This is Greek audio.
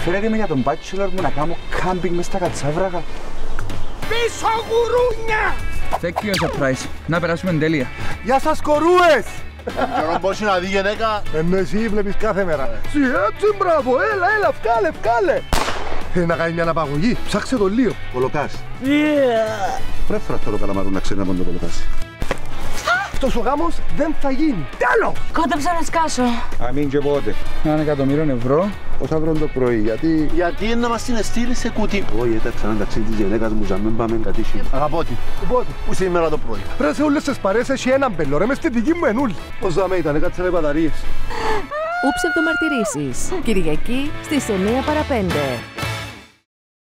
Φέρετε με για τον bachelor μου να κάνω κάμπινγκ μες στα κατσάβρακα. Πίσω γουρούνια! Thank you, surprise. Να περάσουμε τέλεια. Γεια σας κορούες! Τώρα πώς είναι να δει γυναίκα. Ενώ εσύ βλέπεις κάθε μέρα. Συ έτσι μπράβο, έλα, βγάλε. Θέλει να κάνει μια αναπαγωγή, ψάξε το λίγο. Κολοκάς. Πρέπει φράχτα το καλαμαρού να ξέρει να πάνε το κολοκάσει. Αυτός ο γάμος δεν θα γίνει. Τέλος! Κόντεψα να σκάσω. Αμήν και πότε. 1.000.000 Πώς θα βρουν το πρωί, γιατί... Γιατί είναι να μας την στείλει σε κουτί. Όχι, έταξα να ταξίδι της γυναίκας μου, για μην πάμε κατήσι. Αγαπώτη, πού σήμερα το πρωί. Πρέπει σε όλες τις παρέες έχει έναν μπελό, ρε μες στη δική μου ενούλη. Πώς δάμε ήταν, κάτσανε μπαταρίες. Ου ψευδομαρτυρήσεις. Κυριακή στις 9 παρα 5.